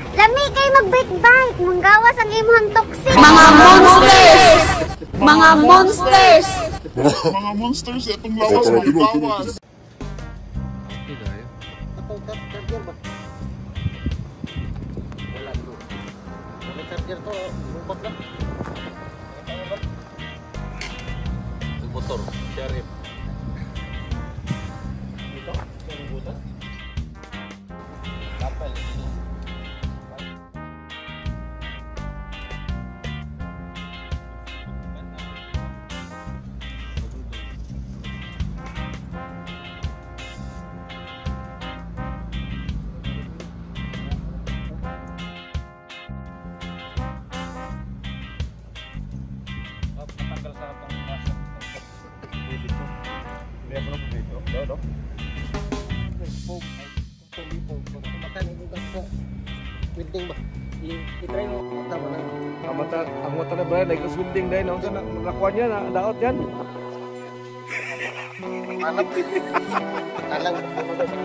Lami kay magbait-bait, manggawas ang imong toxic. Mga monsters! Mga monsters! Mga monsters, itong lawas mo gawas. Motor, sheriff. Dito, yung butas. Kapal. Matanggal sa atong masa. Hindi ako na dito. Do. Welding ba? I-try mo mata ba na? Ang mata na Brian, ay swinding dahil nung sa nakuha niya, daot yan. Alam din. Alam din.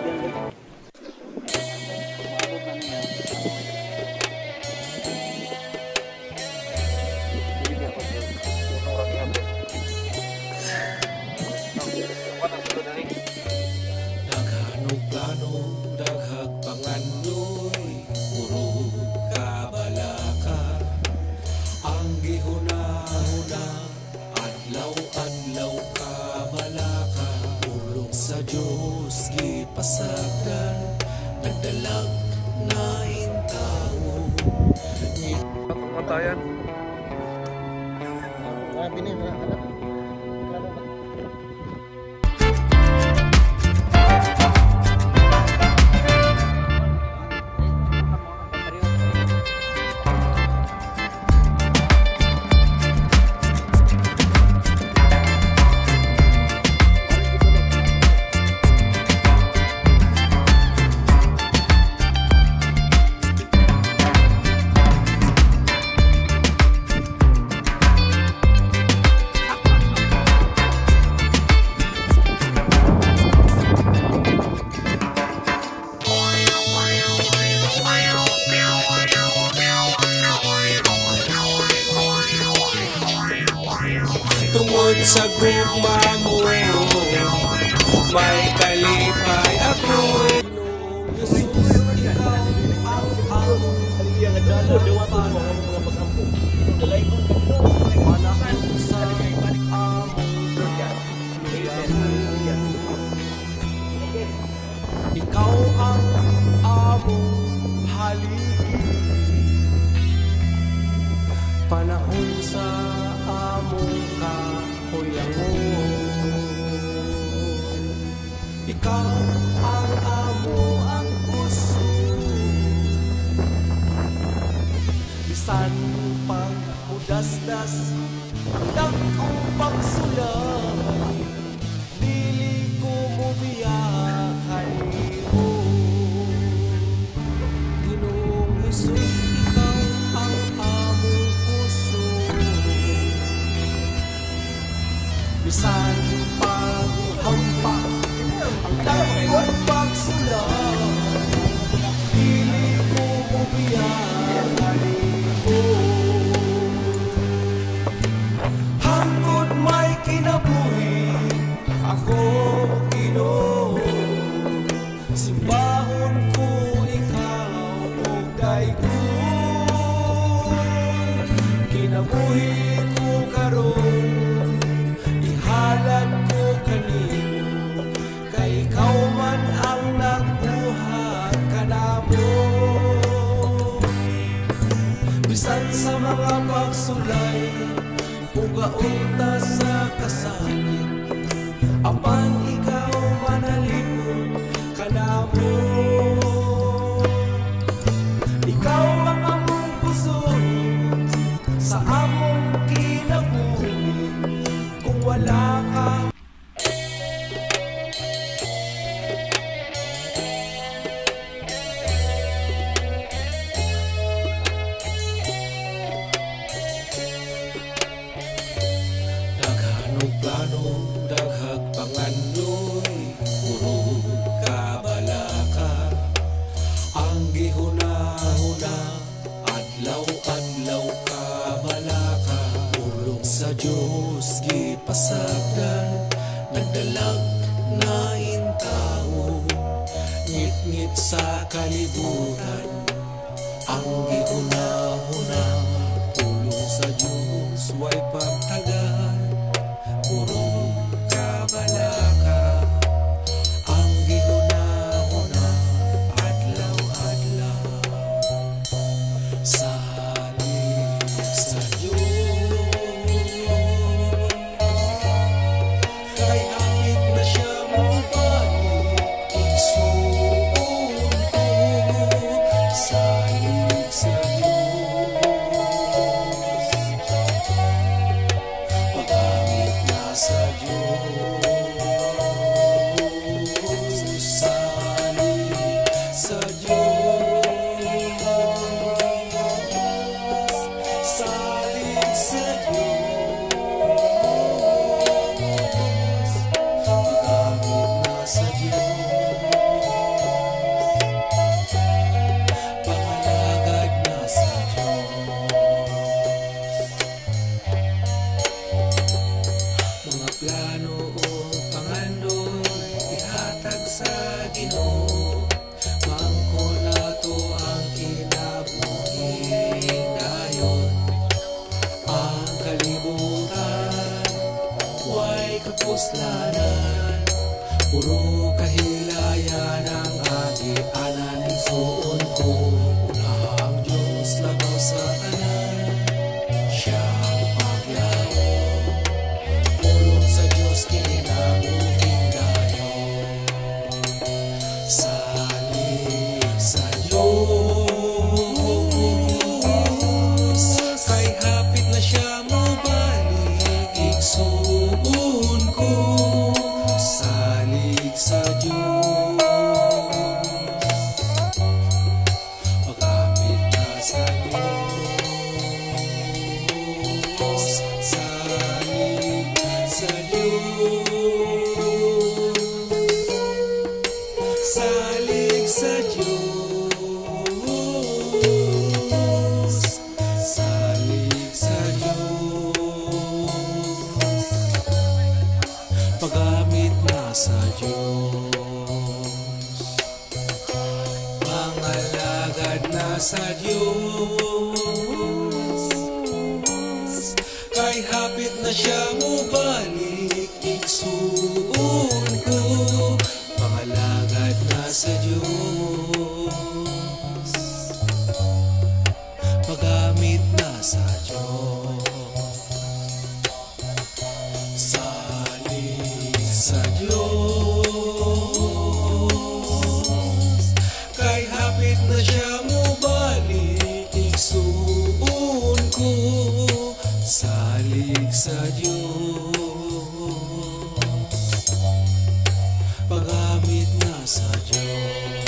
Daghanong plano, daghag pangandoy, puro kabalaka. Ang gihuna-huna, adlaw-adlaw kabalaka. Pulong sa Diyos, gipasagdan, nagdalag na intawo. Matayan. Grabe na yun. Alam. Tungod sa gugma mo, may kalipay ako. Jesus, ikaw ang among panahon sa among ikaw ang among haligi. Panahon sa among kahuyangon. Ikaw ang amo ang puso. Bisan pang udasdas ang kong pagsulay, dili ko mo biyakan mo. Ginoong Jesus, ikaw ang among puso. Bisan pang hampak ang dakong pagsulay, dili ko mo biyakan mo. Hangtod may kinabuhi ako, Ginoo, simbahon ko ikaw o daygon. Kinabuhi ko karon, ihalad ko kanimo, kay ikaw man ang nagbuhat kanamo. Bisan sa mga pagsulay, ugaunta sa kasakit, apan ikaw manalipod kanamo. Ikaw ang among puso sa among kinabuhi. Kung wala ka, daghanong plano, ngit sa kalibutan. Ang gihuna-huna, tulong sa Diyos, way pagtagan. Puro kabalaka, ang gihuna-huna, adlaw-adlaw. Salig sa Diyos, kay hapit na siya mabalik, igsuon ko. Salig sa Diyos, paggamit na sa Diyos. Salig sa Diyos, salig sa Diyos, paggamit na sa Diyos, pangalagad na sa Diyos. Mga plano o pangandoy, ihatag sa Ginoo. Mangko nato ang kinabuhi dayon. Ang kalibutan, way kapuslanan. Puro kahilayan ang agi-anan, igsuon ko. Una ang Diyos labaw sa tanan, siyang paglaom. Tulong sa Diyos kinabuhing dayon. Salig sa Diyos, kay hapit na siya mabalik, igsuon ko. Salig sa Diyos, paggamit na sa Diyos. Salig sa Diyos, salig sa Diyos, salig sa Diyos, paggamit na sa Diyos, pangalagad na sa Diyos. Kay hapit na siya mubalik, igsuon ko. Pangalagad na sa Diyos, paggamit na sa Diyos. Salig sa Diyos, kay hapit na siya mubalik, igsuon ko. Salig sa Diyos, paggamit na sa Diyos.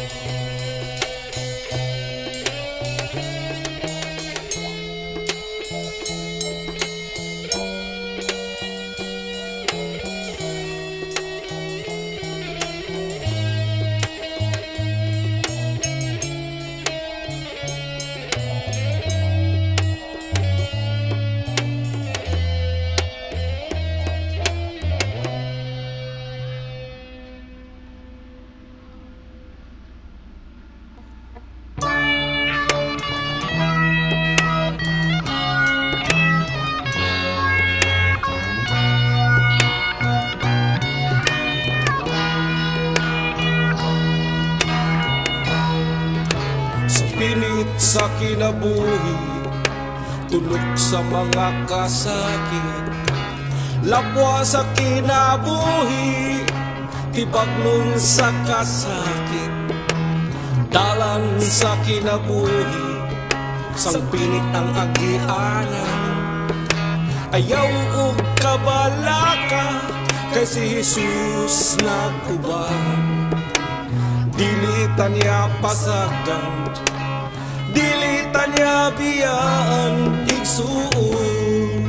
Pinit sa kinabuhi, tulog sa mga kasakit. Lapwa sa kinabuhi, tibag nun sa kasakit. Dalan sa kinabuhi, sang pinit ang agianan. Ayaw o kabalaka, kay si Jesus nag-uban. Dilitan niya pasagdan, dilitan niya biyaan, igsuon.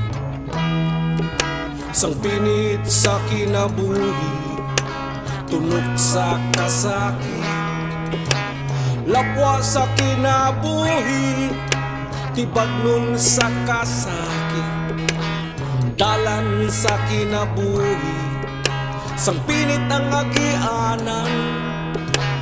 Sang pinit sa kinabuhi, tunog sa kasakit. Lapwa sa kinabuhi, tibag nun sa kasakit. Dalan sa kinabuhi, sang pinit ang agianan.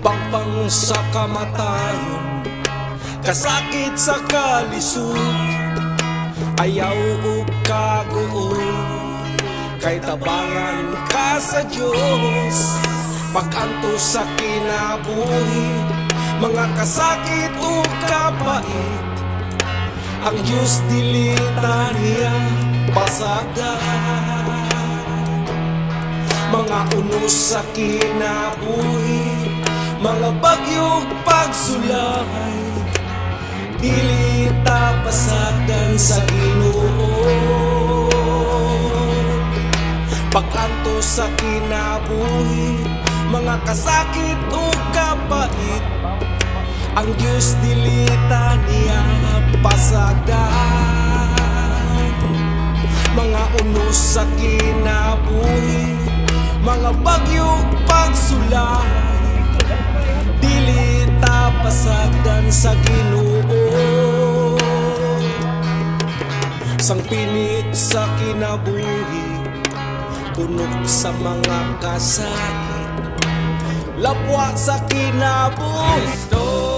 pangpang sa kamatayon, kasakit sa kalisod, ayaw o kaguol, kay tabangan ka sa Diyos. Pag-antos sa kinabuhi, mga kasakit o kapait, ang Diyos dilita niya pasagan. Mga unos sa kinabuhi, mga bagyong pagsulay, dilita pasagan sa Ginoo. Pag-antos sa kinabuhi, mga kasakit o kapait, ang Diyos dilita niya pasagan. Mga unos sa kinabuhi, mga bagyong pagsulay, dilita pasagan sa Ginoo. Sang pinit sa kinabuhi, kunok sa mga kasakit, lapwa sa kinabuhi.